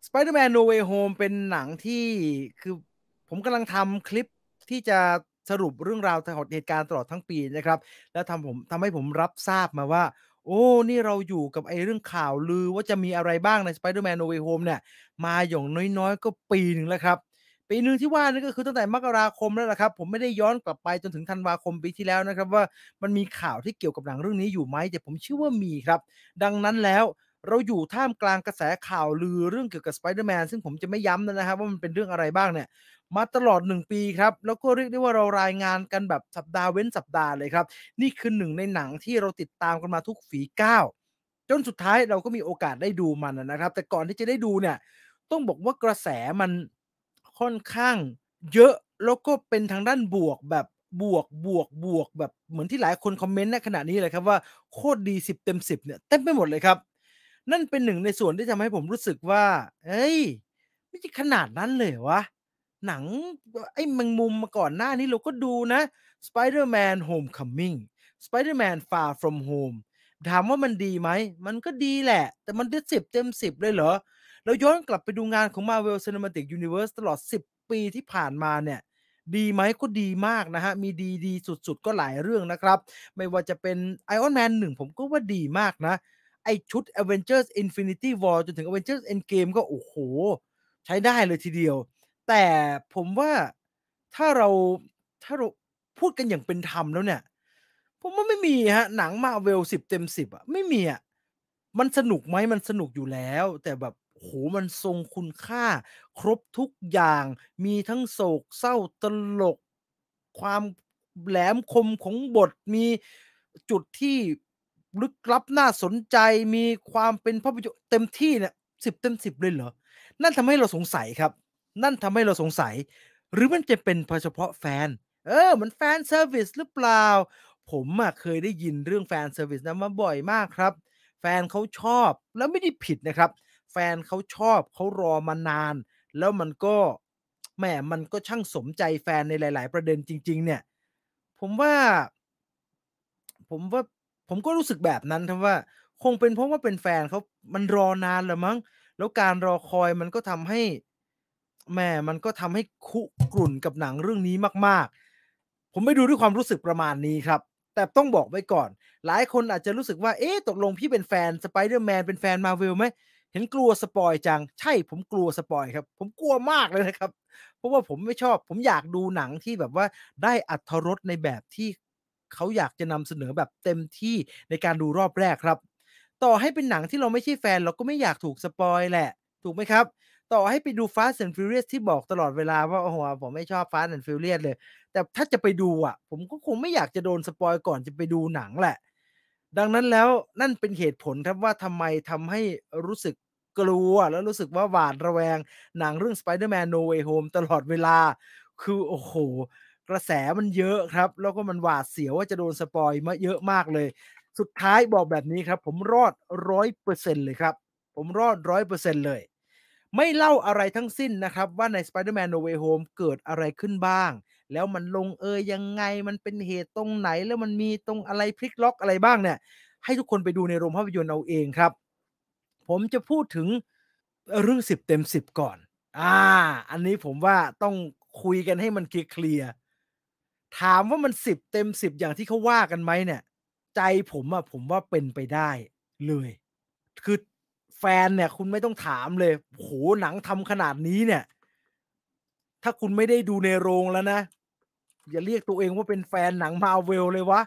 Spider-Man No Way Home เป็นหนังที่คือผมกำลังทำคลิปที่จะสรุปเรื่องราวตลอดเหตุการณ์ตลอดทั้งปีนะครับแล้วทำให้ผมรับทราบมาว่าโอ้นี่เราอยู่กับไอ้เรื่องข่าวลือว่าจะมีอะไรบ้างใน Spider-Man No Way Home เนี่ยมาอย่างน้อยๆก็ปีหนึ่งแล้วครับปีหนึ่งที่ว่านี่ก็คือตั้งแต่มกราคมแล้วล่ะครับผมไม่ได้ย้อนกลับไปจนถึงธันวาคมปีที่แล้วนะครับว่ามันมีข่าวที่เกี่ยวกับหนังเรื่องนี้อยู่ไหมแต่ผมเชื่อว่ามีครับดังนั้นแล้ว เราอยู่ท่ามกลางกระแสข่าวลือเรื่องเกี่ยวกับ Spider-Man ซึ่งผมจะไม่ย้ำนะครับว่ามันเป็นเรื่องอะไรบ้างเนี่ยมาตลอด1ปีครับแล้วก็เรียกได้ว่าเรารายงานกันแบบสัปดาห์เว้นสัปดาห์เลยครับนี่คือหนึ่งในหนังที่เราติดตามกันมาทุกฝีก้าวจนสุดท้ายเราก็มีโอกาสได้ดูมันนะครับแต่ก่อนที่จะได้ดูเนี่ยต้องบอกว่ากระแสมันค่อนข้างเยอะแล้วก็เป็นทางด้านบวกแบบบวกแบบเหมือนที่หลายคนคอมเมนต์ณขณะนี้เลยครับว่าโคตรดี10เต็ม10เนี่ยเต็มไปหมดเลยครับ นั่นเป็นหนึ่งในส่วนที่ทำให้ผมรู้สึกว่าเฮ้ยไม่ใช่ขนาดนั้นเลยเหรอวะหนังไอ้แมงมุมมาก่อนหน้านี้เราก็ดูนะ Spider-Man Homecoming Spider-Man Far From Home ถามว่ามันดีไหมมันก็ดีแหละแต่มันได้10เต็ม10เลยเหรอเราย้อนกลับไปดูงานของ Marvel Cinematic Universe ตลอด10ปีที่ผ่านมาเนี่ยดีไหมก็ดีมากนะครับมีดีๆสุดๆก็หลายเรื่องนะครับไม่ว่าจะเป็น Iron Man 1ผมก็ว่าดีมากนะ ไอ้ชุด Avengers Infinity War จนถึง Avengers Endgame ก็โอ้โฮใช้ได้เลยทีเดียวแต่ผมว่าถ้าเราถ้าเราพูดกันอย่างเป็นธรรมแล้วเนี่ยผมว่าไม่มีครับหนัง Marvel 10เต็ม10อะไม่มีอะมันสนุกไหมมันสนุกอยู่แล้วแต่แบบโอ้โฮมันทรงคุณค่าครบทุกอย่างมีทั้งโศกเศร้าตลกความแหลมคมของบทมีจุดที่ ลึกลับน่าสนใจมีความเป็นภาพยนตร์เต็มที่เนี่ย10เต็ม10เลยเหรอนั่นทำให้เราสงสัยครับนั่นทำให้เราสงสัยหรือมันจะเป็นเฉพาะแฟนมันแฟนเซอร์วิซหรือเปล่าผมอะเคยได้ยินเรื่องแฟนเซอร์วิซนั้นมาบ่อยมากครับแฟนเขาชอบแล้วไม่ได้ผิดนะครับแฟนเขาชอบเขารอมานานแล้วมันก็แหมมันก็ช่างสมใจแฟนในหลายๆประเด็นจริงๆเนี่ยผมว่าผมว่า ผมก็รู้สึกแบบนั้นครับว่าคงเป็นเพราะว่าเป็นแฟนเขามันรอนานแหละมั้งแล้วการรอคอยมันก็ทำให้แหมมันก็ทำให้คุกรุ่นกับหนังเรื่องนี้มากๆผมไปดูด้วยความรู้สึกประมาณนี้ครับแต่ต้องบอกไว้ก่อนหลายคนอาจจะรู้สึกว่าเอ๊ะตกลงพี่เป็นแฟน Spider-Man เป็นแฟน Marvel ไหมเห็นกลัวสปอยล์จังใช่ผมกลัวสปอยล์ครับผมกลัวมากเลยนะครับเพราะว่าผมไม่ชอบผมอยากดูหนังที่แบบว่าได้อรรถรสในแบบที่ เขาอยากจะนำเสนอแบบเต็มที่ในการดูรอบแรกครับต่อให้เป็นหนังที่เราไม่ใช่แฟนเราก็ไม่อยากถูกสปอยล์แหละถูกไหมครับต่อให้ไปดู Fast and Furious ที่บอกตลอดเวลาว่าโอ้โฮผมไม่ชอบ Fast and Furious เลยแต่ถ้าจะไปดูอะผมก็คงไม่อยากจะโดนสปอยล์ก่อนจะไปดูหนังแหละดังนั้นแล้วนั่นเป็นเหตุผลครับว่าทำไมทำให้รู้สึกกลัวแล้วรู้สึกว่าหวาดระแวงหนังเรื่อง Spider-Man No Way Home ตลอดเวลาคือโอ้โฮ กระแสมันเยอะครับแล้วก็มันหวาดเสียวว่าจะโดนสปอยล์มาเยอะมากเลยสุดท้ายบอกแบบนี้ครับผมรอด100%เปอร์เซ็นต์เลยครับผมรอด100%เปอร์เซ็นต์เลยไม่เล่าอะไรทั้งสิ้นนะครับว่าใน Spider-Man No Way Home เกิดอะไรขึ้นบ้างแล้วมันลงเอยยังไงมันเป็นเหตุตรงไหนแล้วมันมีตรงอะไรพลิกล็อกอะไรบ้างเนี่ยให้ทุกคนไปดูในโรงภาพยนตร์เอาเองครับผมจะพูดถึงเรื่อง10เต็ม10ก่อนอาอันนี้ผมว่าต้องคุยกันให้มันเคลียร์ๆ ถามว่ามัน10เต็ม10อย่างที่เขาว่ากันไหมเนี่ยใจผมอะผมว่าเป็นไปได้เลยคือแฟนเนี่ยคุณไม่ต้องถามเลยโอ้โฮหนังทำขนาดนี้เนี่ยถ้าคุณไม่ได้ดูในโรงแล้วนะอย่าเรียกตัวเองว่าเป็นแฟนหนัง Marvel เลยวะ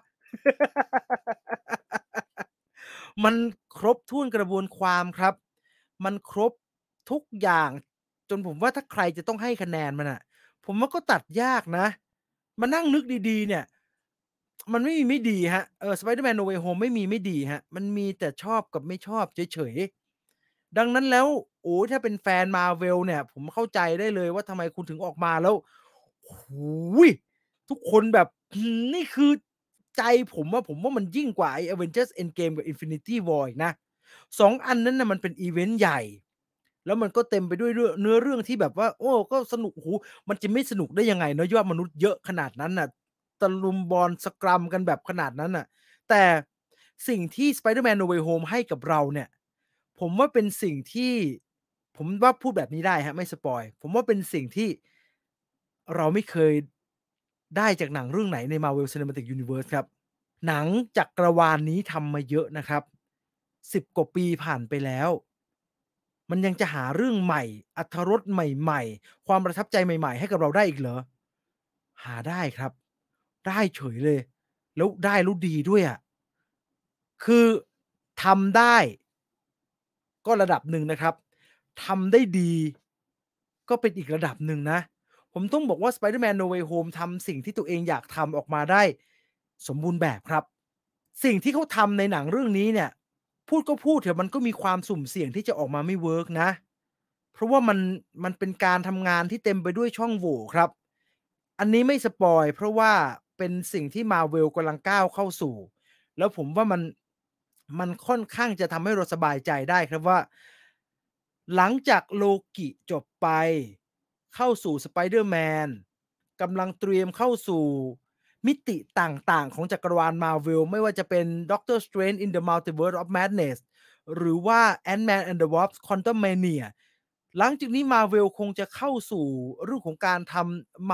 มันครบถ้วนกระบวนความครับมันครบทุกอย่างจนผมว่าถ้าใครจะต้องให้คะแนนมันน่ะผมว่าก็ตัดยากนะมานั่งนึกดีๆเนี่ยมันไม่มีไม่ดีครับSpider-Man No Way Home ไม่มีไม่ดีครับมันมีแต่ชอบกับไม่ชอบเฉยๆดังนั้นแล้วโอ้โฮถ้าเป็นแฟน Marvel เนี่ยผมเข้าใจได้เลยว่าทำไมคุณถึงออกมาแล้วโอ้โฮทุกคนแบบนี่คือใจผมว่ามันยิ่งกว่าไอ้ Avengers Endgame กับ Infinity War อีกนะ2อันนั้นน่ะมันเป็นอิเวนต์ใหญ่แล้วมันก็เต็มไปด้วยเนื้อเรื่องที่แบบว่าโอ้ก็สนุกโอ้โฮมันจะไม่สนุกได้ยังไงเนาะยอดมนุษย์เยอะขนาดนั้นน่ะ ตะลุมบอลสกรัมกันแบบขนาดนั้นน่ะแต่สิ่งที่ Spider-Man No Way Home ให้กับเราเนี่ยผมว่าเป็นสิ่งที่ผมว่าพูดแบบนี้ได้ครับไม่สปอยล์ผมว่าเป็นสิ่งที่เราไม่เคยได้จากหนังเรื่องไหนใน Marvel Cinematic Universe ครับหนังจักรวาลนี้ทำมาเยอะนะครับ10กว่าปีผ่านไปแล้วมันยังจะหาเรื่องใหม่อรรถรสใหม่ๆความประทับใจใหม่ๆให้กับเราได้อีกเหรอหาได้ครับได้เฉยเลยแล้วได้แล้วดีด้วยอะคือทำได้ก็ระดับหนึ่งนะครับทำได้ดีก็เป็นอีกระดับหนึ่งนะผมต้องบอกว่า Spider-Man No Way Home ทำสิ่งที่ตัวเองอยากทำออกมาได้สมบูรณ์แบบครับ สิ่งที่เขาทำในหนังเรื่องนี้เนี่ยพูดก็พูดเถอะมันก็มีความสุ่มเสี่ยงที่จะออกมาไม่เวิร์กนะเพราะว่ามันเป็นการทำงานที่เต็มไปด้วยช่องโหว่ครับอันนี้ไม่สปอยล์เพราะว่าเป็นสิ่งที่ Marvel กำลังก้าวเข้าสู่แล้วผมว่ามันค่อนข้างจะทำให้เราสบายใจได้ครับว่าหลังจาก Loki จบไปเข้าสู่ Spider-Man กำลังเตรียมเข้าสู่มิติต่างๆของจักรวาล Marvel ไม่ว่าจะเป็น Doctor Strange in the Multiverse of Madness หรือว่า Ant-Man and the Wasp: Quantumania หลังจากนี้ Marvel คงจะเข้าสู่เรื่องของการทำ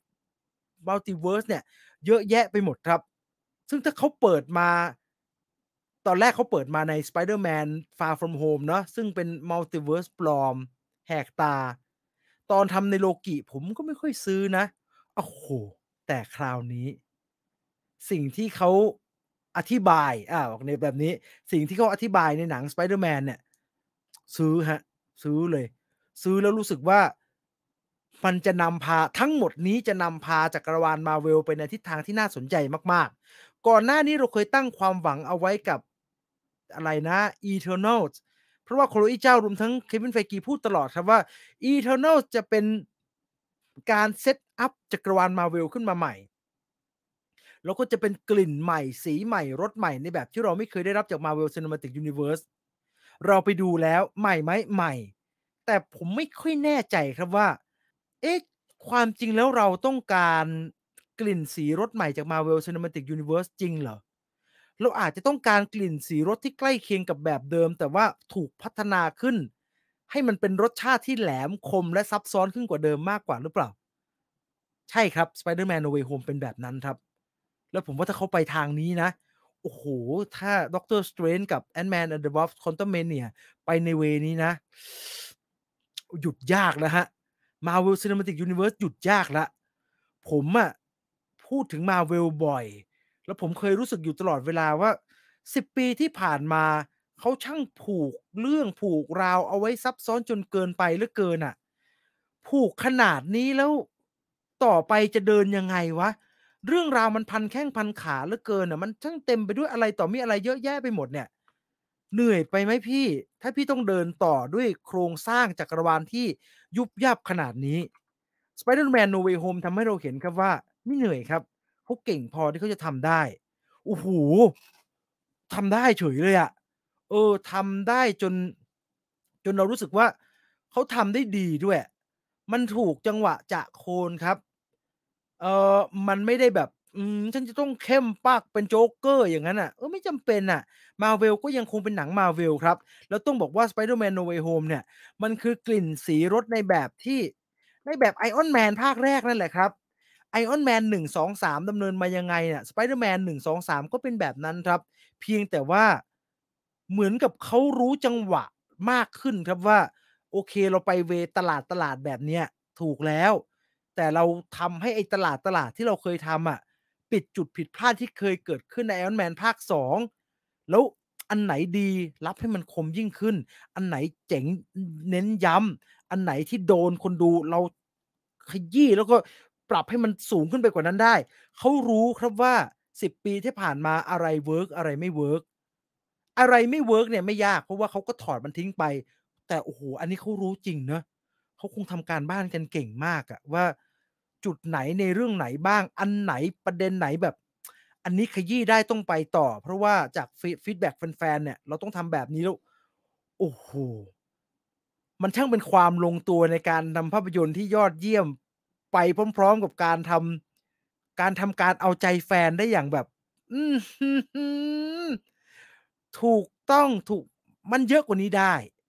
Multiverse เนี่ยเยอะแยะไปหมดครับซึ่งถ้าเขาเปิดมาตอนแรกเขาเปิดมาใน Spider-Man Far From Home เนาะซึ่งเป็น Multiverse ปลอมแหกตาตอนทำใน Loki ผมก็ไม่ค่อยซื้อนะโอ้โฮแต่คราวนี้ สิ่งที่เขาอธิบายบอกในแบบนี้สิ่งที่เขาอธิบายในหนัง Spider-Man เนี่ยซื้อครับซื้อเลยซื้อแล้วรู้สึกว่ามันจะนำพาทั้งหมดนี้จะนำพาจักรวาล Marvel ไปในทิศทางที่น่าสนใจมากๆก่อนหน้านี้เราเคยตั้งความหวังเอาไว้กับอะไรนะ Eternals เพราะว่า Chloe Zhao รวมทั้ง Kevin Feige พูดตลอดครับว่า Eternals จะเป็นการเซตอัปจักรวาล Marvel ขึ้นมาใหม่ แล้วก็จะเป็นกลิ่นใหม่สีใหม่รสใหม่ในแบบที่เราไม่เคยได้รับจาก Marvel Cinematic Universe เราไปดูแล้วใหม่ไหมใหม่แต่ผมไม่ค่อยแน่ใจครับว่าเอ๊ะความจริงแล้วเราต้องการกลิ่นสีรสใหม่จาก Marvel Cinematic Universe จริงเหรอเราอาจจะต้องการกลิ่นสีรสที่ใกล้เคียงกับแบบเดิมแต่ว่าถูกพัฒนาขึ้นให้มันเป็นรสชาติที่แหลมคมและซับซ้อนขึ้นกว่าเดิมมากกว่าหรือเปล่า ใช่ครับ Spider-Man No Way Home เป็นแบบนั้นครับ แล้วผมว่าถ้าเขาไปทางนี้นะ โอ้โฮถ้า Doctor Strange กับ Ant-Man and the Wasp: Quantumania ไปในเวย์นี้นะหยุดยากแล้วครับ Marvel Cinematic Universe หยุดยากแล้วผมอะพูดถึง Marvel บ่อยแล้วผมเคยรู้สึกอยู่ตลอดเวลาว่า10ปีที่ผ่านมาเขาช่างผูกเรื่องผูกราวเอาไว้ซับซ้อนจนเกินไปเหลือเกินอะผูกขนาดนี้แล้วต่อไปจะเดินยังไงวะเรื่องราวมันพันแข้งพันขาเหลือเกินอะมันช่างเต็มไปด้วยอะไรต่อมิอะไรเยอะแยะไปหมดเนี่ย เหนื่อยไปไหมพี่ ถ้าพี่ต้องเดินต่อด้วยโครงสร้างจักรวาลที่ยุบยับขนาดนี้ Spider-Man No Way Home ทำให้เราเห็นครับว่าไม่เหนื่อยครับเขาเก่งพอที่เขาจะทำได้โอ้โฮทำได้เฉยเลยอะทำได้จนเรารู้สึกว่าเขาทำได้ดีด้วยมันถูกจังหวะจะโคนครับเอ่อมันไม่ได้แบบฉันจะต้องเข้มปักเป็นโจ๊กเกอร์อย่างงั้นน่ะไม่จำเป็นน่ะ Marvel ก็ยังคงเป็นหนัง Marvel ครับแล้วต้องบอกว่า Spider-Man No Way Home เนี่ยมันคือกลิ่นสีรสในแบบ Iron Man ภาคแรกนั่นแหละครับ Iron Man 1 2 3ดำเนินมายังไงน่ะ Spider-Man 1 2 3ก็เป็นแบบนั้นครับเพียงแต่ว่าเหมือนกับเขารู้จังหวะมากขึ้นครับว่าโอเคเราไปเวย์ตลาดแบบเนี้ยถูกแล้วแต่เราทำให้ไอ้ตลาดที่เราเคยทำอะปิดจุดผิดพลาดที่เคยเกิดขึ้นใน Iron Man ภาค2แล้วอันไหนดีรับให้มันคมยิ่งขึ้นอันไหนเจ๋งเน้นย้ำอันไหนที่โดนคนดูเราขยี้แล้วก็ปรับให้มันสูงขึ้นไปกว่านั้นได้เขารู้ครับว่า10ปีที่ผ่านมาอะไรเวิร์กอะไรไม่เวิร์กอะไรไม่เวิร์กเนี่ยไม่ยากเพราะว่าเขาก็ถอดมันทิ้งไปแต่โอ้โฮอันนี้เขารู้จริงเนาะเขาคงทำการบ้านกันเก่งมากอะว่าจุดไหนในเรื่องไหนบ้างอันไหนประเด็นไหนแบบอันนี้ขยี้ได้ต้องไปต่อเพราะว่าจากฟีดแบ็กแฟนๆเนี่ยเราต้องทำแบบนี้แล้วโอ้โฮ มันช่างเป็นความลงตัวในการทำภาพยนตร์ที่ยอดเยี่ยมไปพร้อมๆกับการทำการเอาใจแฟนได้อย่างแบบอื้อฮือถูกต้องถูกมันเยอะกว่านี้ได้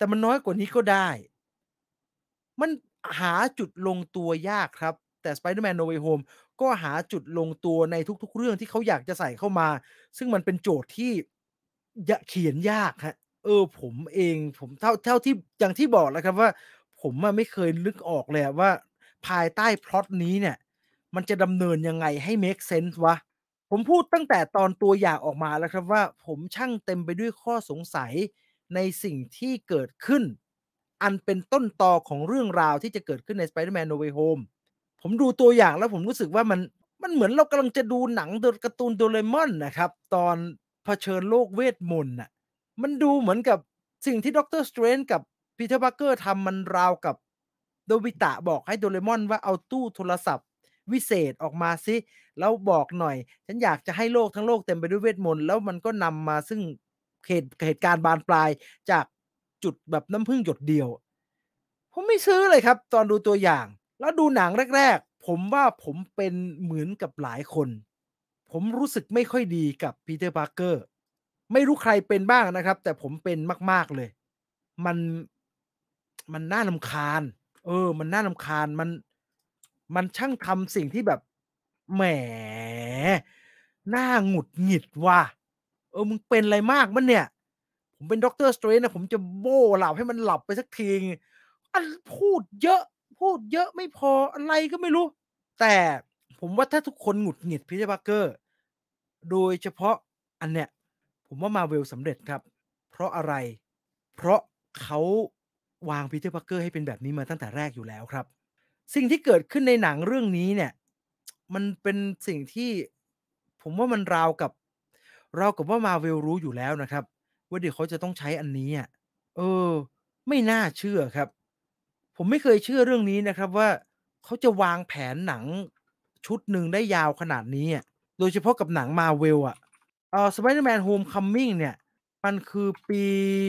แต่มันน้อยกว่านี้ก็ได้ มันหาจุดลงตัวยากครับแต่ Spider-Man No Way Home ก็หาจุดลงตัวในทุกๆเรื่องที่เขาอยากจะใส่เข้ามาซึ่งมันเป็นโจทย์ที่เขียนยากครับผมเองผมเท่าที่อย่างที่บอกแหละครับว่าผมอะไม่เคยนึกออกเลยอะว่าภายใต้พล็อตนี้เนี่ยมันจะดำเนินยังไงให้เมกเซนส์วะผมพูดตั้งแต่ตอนตัวอย่างออกมาแล้วครับว่าผมช่างเต็มไปด้วยข้อสงสัย ในสิ่งที่เกิดขึ้นอันเป็นต้นตอของเรื่องราวที่จะเกิดขึ้นใน Spider-Man No Way Home ผมดูตัวอย่างแล้วผมรู้สึกว่ามันเหมือนเรากำลังจะดูหนังการ์ตูน Doraemon น่ะครับตอนเผชิญโลกเวทมนต์น่ะมันดูเหมือนกับสิ่งที่ Doctor Strange กับ Peter Parker ทำมันราวกับโนบิตะบอกให้ Doraemon ว่าเอาตู้โทรศัพท์วิเศษออกมาสิแล้วบอกหน่อยฉันอยากจะให้โลกทั้งโลกเต็มไปด้วยเวทมนต์แล้วมันก็นำมาซึ่งเหตุการณ์บานปลายจากจุดแบบน้ำผึ้งหยดเดียวผมไม่ซื้อเลยครับตอนดูตัวอย่างแล้วดูหนังแรกๆผมว่าผมเป็นเหมือนกับหลายคนผมรู้สึกไม่ค่อยดีกับ Peter Parker ไม่รู้ใครเป็นบ้างนะครับแต่ผมเป็นมากๆเลยมันมันน่ารำคาญมันน่ารำคาญมันช่างทำสิ่งที่แบบแหมน่าหงุดหงิดว่ะมึงเป็นอะไรมากเปล่าเนี่ยผมเป็นด็อกเตอร์ Strange นะผมจะโบ้หลับให้มันหลับไปสักทีอันพูดเยอะพูดเยอะไม่พออะไรก็ไม่รู้แต่ผมว่าถ้าทุกคนหงุดหงิด Peter Parker โดยเฉพาะอันเนี้ยผมว่า Marvel สำเร็จครับเพราะอะไร เพราะเขาวาง Peter Parker ให้เป็นแบบนี้มาตั้งแต่แรกอยู่แล้วครับสิ่งที่เกิดขึ้นในหนังเรื่องนี้เนี่ยมันเป็นสิ่งที่ผมว่ามันราวกับว่า Marvel รู้อยู่แล้วนะครับว่าเดี๋ยวเขาจะต้องใช้อันนี้อะเออไม่น่าเชื่อครับผมไม่เคยเชื่อเรื่องนี้นะครับว่าเขาจะวางแผนหนังชุดหนึ่งได้ยาวขนาดนี้อะโดยเฉพาะกับหนัง Marvel อะSpider-Man Homecoming เนี่ย มันคือปี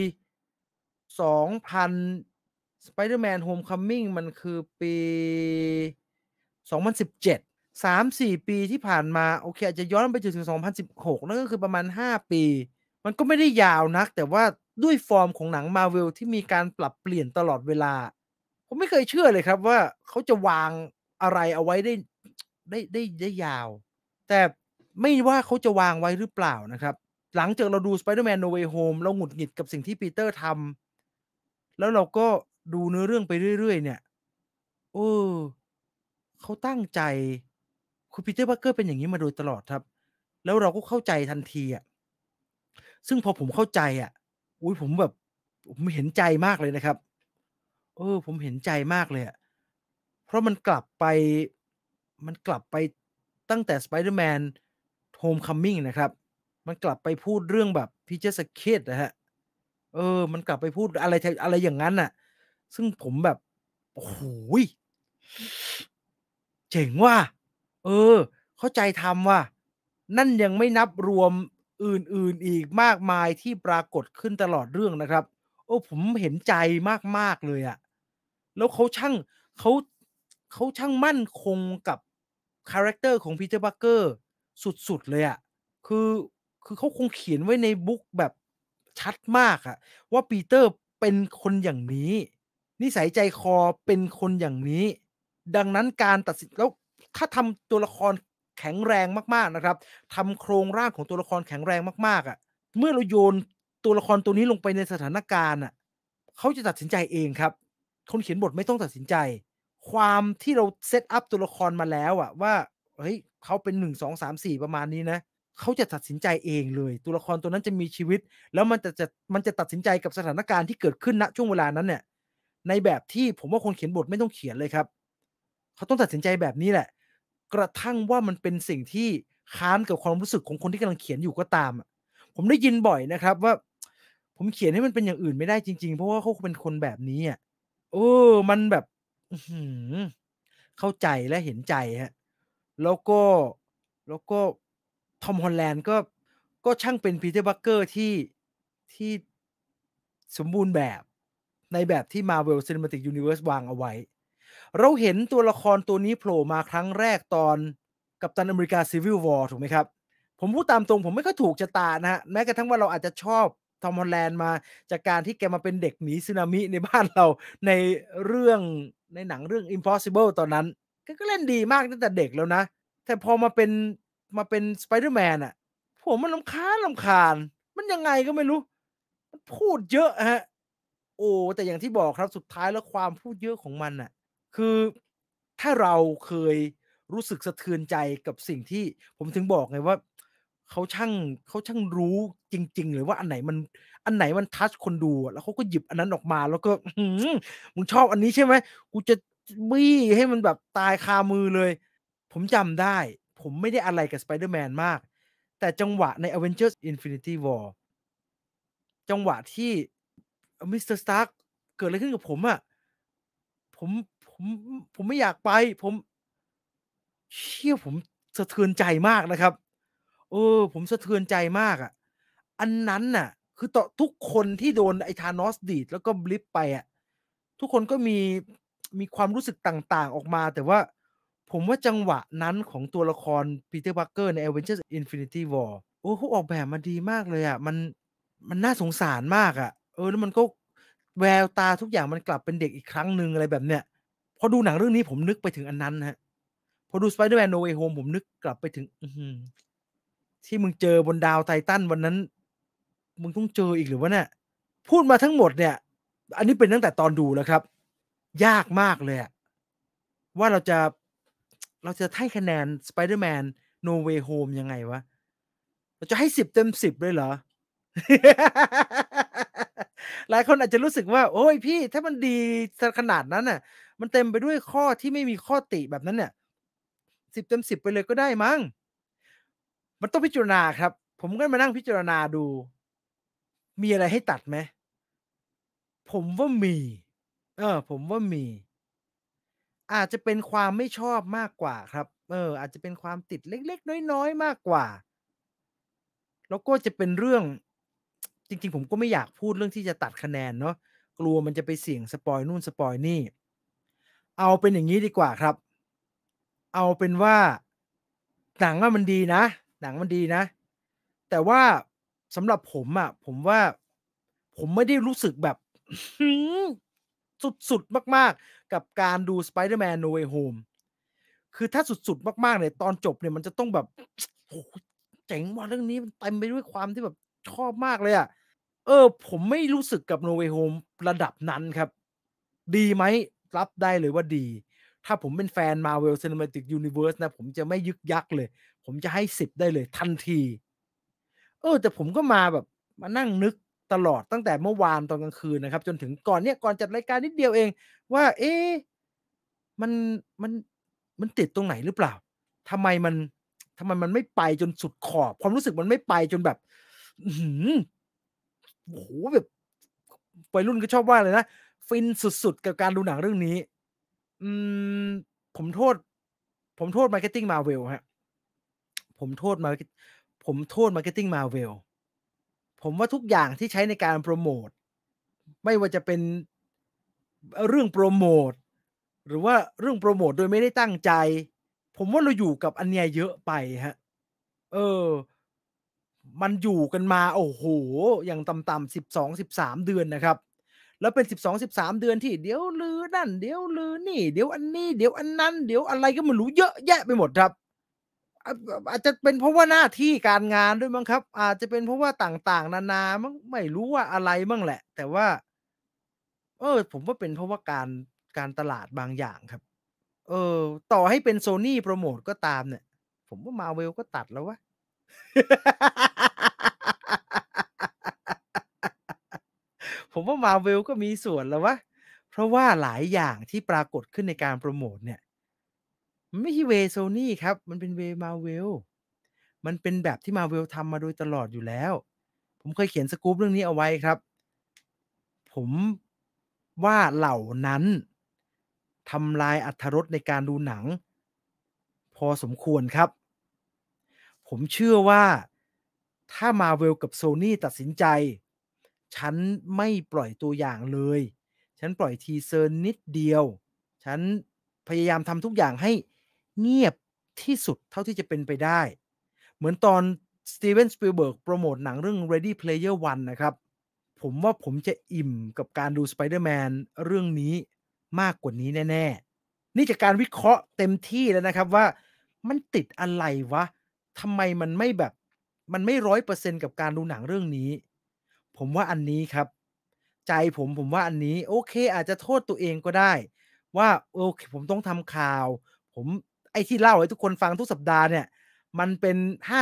2000 Spider-Man Homecoming มันคือปี2017 3-4ปีที่ผ่านมาโอเคอาจจะย้อนไปจนถึง2016นั่นก็คือประมาณ5ปีมันก็ไม่ได้ยาวนักแต่ว่าด้วยฟอร์มของหนัง Marvel ที่มีการปรับเปลี่ยนตลอดเวลาผมไม่เคยเชื่อเลยครับว่าเขาจะวางอะไรเอาไว้ได้ยาวแต่ไม่ว่าเขาจะวางไว้หรือเปล่านะครับ หลังจากเราดู Spider-Man No Way Home เราหงุดหงิดกับสิ่งที่ปีเตอร์ทำแล้วเราก็ดูเนื้อเรื่องไปเรื่อยๆเนี่ยเออเขาตั้งใจคือ Peter Parker เป็นอย่างงี้มาโดยตลอดครับแล้วเราก็เข้าใจทันทีอะซึ่งพอผมเข้าใจอะอุ๊ยผมแบบผมเห็นใจมากเลยนะครับผมเห็นใจมากเลยอะเพราะมันกลับไปตั้งแต่ Spider-Man Homecoming นะครับ มันกลับไปพูดเรื่องแบบ Peter Sackett อะครับมันกลับไปพูดอะไรอย่างงั้นน่ะซึ่งผมแบบโอ้โฮเจ๋งว่ะเออเข้าใจทำว่ะนั่นยังไม่นับรวมอื่นๆอีกมากมายที่ปรากฏขึ้นตลอดเรื่องนะครับผมเห็นใจมากๆเลยอะแล้วเขาเขาช่างมั่นคงกับคาแรกเตอร์ของ Peter Parker สุดๆเลยอะ คือคือเขาคงเขียนไว้ในบุ๊กแบบชัดมากอะว่าปีเตอร์เป็นคนอย่างนี้นิสัยใจคอเป็นคนอย่างนี้ดังนั้นการตัดสินแล้วถ้าทำตัวละครแข็งแรงมากๆนะครับทำโครงร่างของตัวละครแข็งแรงมากๆอะเมื่อเราโยนตัวละครตัวนี้ลงไปในสถานการณ์น่ะเขาจะตัดสินใจเองครับคนเขียนบทไม่ต้องตัดสินใจความที่เรา set up ตัวละครมาแล้วอะว่าเฮ้ยเขาเป็น1 2 3 4ประมาณนี้นะ เขาจะตัดสินใจเองเลยตัวละครตัวนั้นจะมีชีวิตแล้วมันจะตัดสินใจกับสถานการณ์ที่เกิดขึ้นณช่วงเวลานั้นเนี่ยในแบบที่ผมว่าคนเขียนบทไม่ต้องเขียนเลยครับเขาต้องตัดสินใจแบบนี้แหละกระทั่งว่ามันเป็นสิ่งที่ค้านกับความรู้สึกของคนที่กำลังเขียนอยู่ก็ตามอะผมได้ยินบ่อยนะครับว่าผมเขียนให้มันเป็นอย่างอื่นไม่ได้จริงๆเพราะว่าเขาเป็นคนแบบนี้อะมันแบบอื้อฮือเข้าใจและเห็นใจครับแล้วก็แล้วก็ Tom Holland ก็ช่างเป็น Peter Parker ที่สมบูรณ์แบบในแบบที่ Marvel Cinematic Universe วางเอาไว้เราเห็นตัวละครตัวนี้โผล่มาครั้งแรกตอน Captain America Civil War ถูกไหมครับผมพูดตามตรงผมไม่ค่อยถูกชะตานะครับแม้กระทั่งว่าเราอาจจะชอบทอม Holland มาจากการที่แกมาเป็นเด็กหนีสึนามิในบ้านเราในเรื่องในหนังเรื่อง Impossible ตอนนั้นแกก็เล่นดีมากตั้งแต่เด็กแล้วนะแต่พอมาเป็น Spider-Man อะผมมันรำคาญมันยังไงก็ไม่รู้มันพูดเยอะอะครับโอ้แต่อย่างที่บอกครับสุดท้ายแล้วความพูดเยอะของมันน่ะคือถ้าเราเคยรู้สึกสะเทือนใจกับสิ่งที่ผมถึงบอกไงว่าเขาช่างเขาช่างรู้จริงๆเลยว่าอันไหนมันทัชคนดูอะแล้วเขาก็หยิบอันนั้นออกมาแล้วก็อื้อฮือมึงชอบอันนี้ใช่ไหมกูจะบี้ให้มันแบบตายคามือเลยผมจำได้ผมไม่ได้อะไรกับ Spider-Man มากแต่จังหวะใน Avengers Infinity War จังหวะที่Mr. Stark เกิดอะไรขึ้นกับผมอะผมผมผมไม่อยากไปผมเชี่ยผมสะเทือนใจมากนะครับผมสะเทือนใจมากอะอันนั้นน่ะคือทุกคนที่โดนไอ้ Thanos ดีดแล้วก็บลิปไปอะทุกคนก็มีความรู้สึกต่างๆออกมาแต่ว่าผมว่าจังหวะนั้นของตัวละคร Peter Parker ใน Avengers Infinity War เขาออกแบบมาดีมากเลยอะมันน่าสงสารมากอะแล้วมันก็แววตาทุกอย่างมันกลับเป็นเด็กอีกครั้งหนึ่งอะไรแบบเนี้ยพอดูหนังเรื่องนี้ผมนึกไปถึงอันนั้นครับพอดู Spider-Man No Way Home ผมนึกกลับไปถึงอื้อฮือที่มึงเจอบนดาวไททันวันนั้นมึงต้องเจออีกหรือวะเนี่ยพูดมาทั้งหมดเนี่ยอันนี้เป็นตั้งแต่ตอนดูแล้วครับยากมากเลยอะว่าเราจะให้คะแนน Spider-Man No Way Home ยังไงวะเราจะให้10เต็ม10เลยเหรอ หลายคนอาจจะรู้สึกว่าโอ๊ยพี่ถ้ามันดีเสียขนาดนั้นน่ะมันเต็มไปด้วยข้อที่ไม่มีข้อติแบบนั้นเนี่ย10เต็ม10ไปเลยก็ได้มั้งมันต้องพิจารณาครับผมก็มานั่งพิจารณาดูมีอะไรให้ตัดไหมผมว่ามีผมว่ามีอาจจะเป็นความไม่ชอบมากกว่าครับอาจจะเป็นความติดเล็กๆน้อยๆมากกว่า แล้วก็จะเป็นเรื่องจริงๆผมก็ไม่อยากพูดเรื่องที่จะตัดคะแนนเนาะกลัวมันจะไปเสี่ยงสปอยล์นู่นสปอยล์นี่เอาเป็นอย่างงี้ดีกว่าครับเอาเป็นว่าหนังอะมันดีนะหนังมันดีนะแต่ว่าสำหรับผมอะผมว่าผมไม่ได้รู้สึกแบบอื้อฮือสุดๆมากๆกับการดู Spider-Man No Way Home คือถ้าสุดๆมากๆเนี่ยตอนจบเนี่ยมันจะต้องแบบโอ้โฮเจ๋งว่ะเรื่องนี้มันเต็มไปด้วยความที่แบบชอบมากเลยอะ ผมไม่รู้สึกกับ No Way Home ระดับนั้นครับดีไหมรับได้เลยว่าดีถ้าผมเป็นแฟน Marvel Cinematic Universe นะผมจะไม่ยึกยักเลยผมจะให้10ได้เลยทันทีแต่ผมก็มาแบบมานั่งนึกตลอดตั้งแต่เมื่อวานตอนกลางคืนนะครับจนถึงก่อนจัดรายการนิดเดียวเองว่ามันมันมันติดตรงไหนหรือเปล่าทำไมมันทำไมมันไม่ไปจนสุดขอบความรู้สึกมันไม่ไปจนแบบอื้อฮือ โอ้โฮแบบวัยรุ่นก็ชอบว่าเลยนะฟินสุดๆกับการดูหนังเรื่องนี้อืมผมโทษผมโทษ marketing Marvel ครับผมโทษ market ผมโทษ marketing Marvel ผมว่าทุกอย่างที่ใช้ในการโพรโมตไม่ว่าจะเป็นเรื่องโพรโมตหรือว่าเรื่องโพรโมตโดยไม่ได้ตั้งใจผมว่าเราอยู่กับอันเนี้ยเยอะไปครับเออ มันอยู่กันมาโอ้โฮอย่างต่ำๆ12-13เดือนนะครับแล้วเป็น12-13เดือนที่เดี๋ยวลือนั่นเดี๋ยวลือนี่เดี๋ยวอันนี้เดี๋ยวอันนั้นเดี๋ยวอะไรก็ไม่รู้เยอะแยะไปหมดครับอาจจะเป็นเพราะว่าหน้าที่การงานด้วยมั้งครับอาจจะเป็นเพราะว่าต่างๆนานามั้งไม่รู้ว่าอะไรมั่งแหละแต่ว่าผมว่าเป็นเพราะว่าการตลาดบางอย่างครับเออต่อให้เป็น Sony โพรโมตก็ตามเนี่ยผมว่า Marvel ก็ตัดแล้ววะ ผมว่า Marvel ก็มีส่วนแล้ววะเพราะว่าหลายอย่างที่ปรากฏขึ้นในการโพรโมตเนี่ยมันไม่ใช่เวย์ Sony ครับมันเป็นเวย์ Marvel มันเป็นแบบที่ Marvel ทำมาโดยตลอดอยู่แล้วผมเคยเขียนสกูปเรื่องนี้เอาไว้ครับผมว่าเหล่านั้นทำลายอรรถรสในการดูหนังพอสมควรครับ ผมเชื่อว่าถ้า Marvel กับ Sony ตัดสินใจฉันไม่ปล่อยตัวอย่างเลยฉันปล่อยทีเซอร์นิดเดียวฉันพยายามทำทุกอย่างให้เงียบที่สุดเท่าที่จะเป็นไปได้เหมือนตอน Steven Spielberg โพรโมตหนังเรื่อง Ready Player One นะครับผมว่าผมจะอิ่มกับการดู Spider-Man เรื่องนี้มากกว่านี้แน่ๆนี่จากการวิเคราะห์เต็มที่แล้วนะครับว่ามันติดอะไรวะทำไมมันไม่แบบมันไม่100%กับการดูหนังเรื่องนี้ผมว่าอันนี้ครับใจผมว่าอันนี้โอเคอาจจะโทษตัวเองก็ได้ว่าโอเคผมต้องทำข่าวผมไอ้ที่เล่าให้ทุกคนฟังทุกสัปดาห์เนี่ยมันเป็น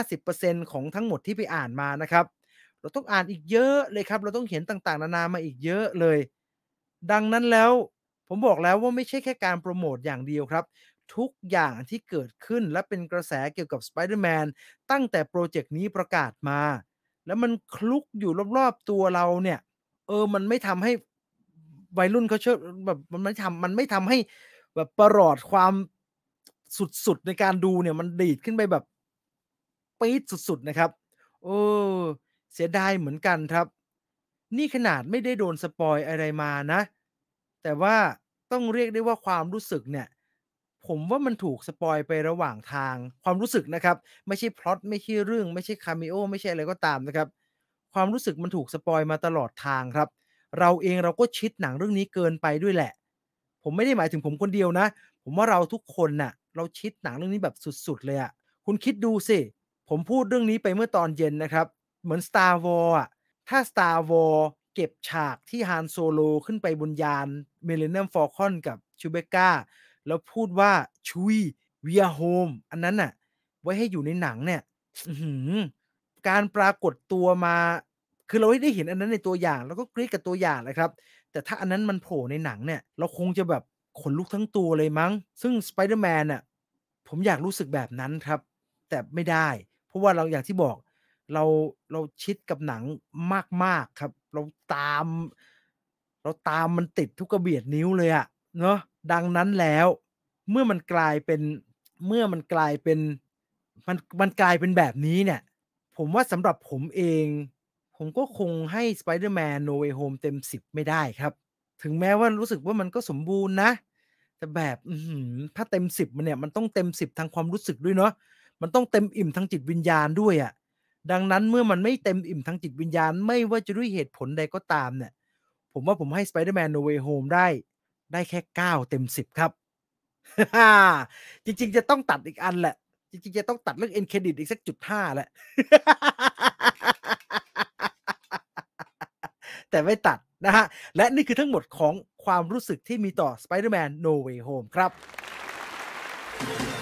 50%ของทั้งหมดที่ไปอ่านมานะครับ เราต้องอ่านอีกเยอะเลยครับเราต้องเห็นต่างๆนานามาอีกเยอะเลยดังนั้นแล้วผมบอกแล้วว่าไม่ใช่แค่การโพรโมตอย่างเดียวครับทุกอย่างที่เกิดขึ้นและเป็นกระแสเกี่ยวกับ Spider-Man ตั้งแต่พรอเจกต์นี้ประกาศมาแล้วมันคลุกอยู่รอบๆตัวเราเนี่ยมันไม่ทำให้วัยรุ่นเขาเชิดแบบมันไม่ทำให้แบบประหลอดความสุดๆในการดูเนี่ยมันดีดขึ้นไปแบบปี๊ดสุดๆนะครับ เออเสียดายเหมือนกันครับนี่ขนาดไม่ได้โดนสปอยล์อะไรมานะแต่ว่าต้องเรียกได้ว่าความรู้สึกเนี่ยผมว่ามันถูกสปอยล์ไประหว่างทางความรู้สึกนะครับไม่ใช่พล็อตไม่ใช่เรื่องไม่ใช่ cameo ไม่ใช่อะไรก็ตามนะครับความรู้สึกมันถูกสปอยล์มาตลอดทางครับเราเองเราก็ชิดหนังเรื่องนี้เกินไปด้วยแหละผมไม่ได้หมายถึงผมคนเดียวนะผมว่าเราทุกคนน่ะเราชิดหนังเรื่องนี้แบบสุดๆเลยอะคุณคิดดูสิ ผมพูดเรื่องนี้ไปเมื่อตอนเย็นนะครับเหมือน Star Wars อะถ้า Star Wars เก็บฉากที่ Han Solo ขึ้นไปบนยาน Millennium Falcon กับ Chewbacca แล้วพูดว่า "Chewie we are home" อันนั้นน่ะไว้ให้อยู่ในหนังเนี่ยอื้อฮือการปรากฏตัวมาคือเราได้เห็นอันนั้นในตัวอย่างเราก็กรี๊ดกับตัวอย่างแหละครับแต่ถ้าอันนั้นมันโผล่ในหนังเนี่ยเราคงจะแบบขนลุกทั้งตัวเลยมั้งซึ่ง Spider-Man น่ะผมอยากรู้สึกแบบนั้นครับ แต่ไม่ได้เพราะว่าเราอย่างที่บอกเราเราชิดกับหนังมากๆครับตามเราตามมันติดทุกกระเบียดนิ้วเลยอะเนาะดังนั้นแล้วเมื่อมันกลายเป็นเมื่อมันกลายเป็นมันกลายเป็นแบบนี้เนี่ยผมว่าสำหรับผมเองผมก็คงให้ Spider-Man No Way Home เต็ม10ไม่ได้ครับถึงแม้ว่ารู้สึกว่ามันก็สมบูรณ์นะแต่แบบอื้อฮือถ้าเต็ม10มันเนี่ยมันต้องเต็ม10ทางความรู้สึกด้วยเนาะ มันต้องเต็มอิ่มทางจิตวิญญาณด้วยอะดังนั้นเมื่อมันไม่เต็มอิ่มทางจิตวิญญาณไม่ว่าจะด้วยเหตุผลใดก็ตามเนี่ยผมว่าผมให้ Spider-Man No Way Home ได้แค่9เต็ม10ครับจริงๆจะต้องตัดอีกอันแหละจริงๆจะต้องตัดเรื่อง End Credit อีกสักจุด5แหละแต่ไม่ตัดนะครับและนี่คือทั้งหมดของความรู้สึกที่มีต่อ Spider-Man No Way Home ครับ